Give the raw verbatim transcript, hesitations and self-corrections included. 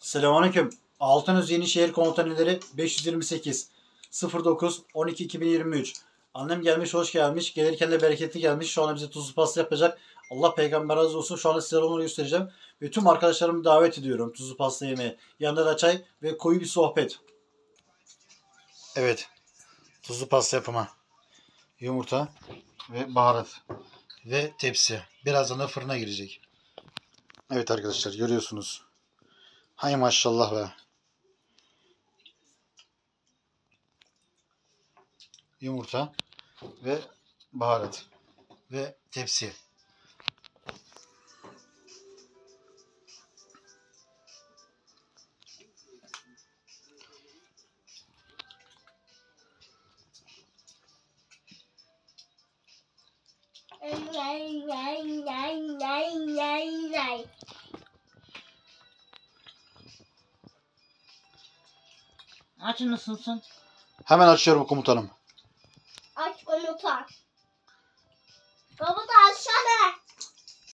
Selamünaleyküm. Altınöz Yenişehir Komutanları beş yüz yirmi sekiz sıfır dokuz on iki iki bin yirmi üç. Annem gelmiş, hoş gelmiş. Gelirken de bereketli gelmiş. Şu anda bize tuzlu pasta yapacak. Allah peygamber razı olsun. Şu anda sizlere onu göstereceğim. Ve tüm arkadaşlarımı davet ediyorum tuzlu pasta yemeye. Yanında da çay ve koyu bir sohbet. Evet. Tuzlu pasta yapımı. Yumurta ve baharat. Ve tepsi. Birazdan da fırına girecek. Evet arkadaşlar, görüyorsunuz. Hay maşallah be. Yumurta ve baharat ve tepsi. Aç mısın? Hemen açıyorum komutanım. Aç komutan. Komutan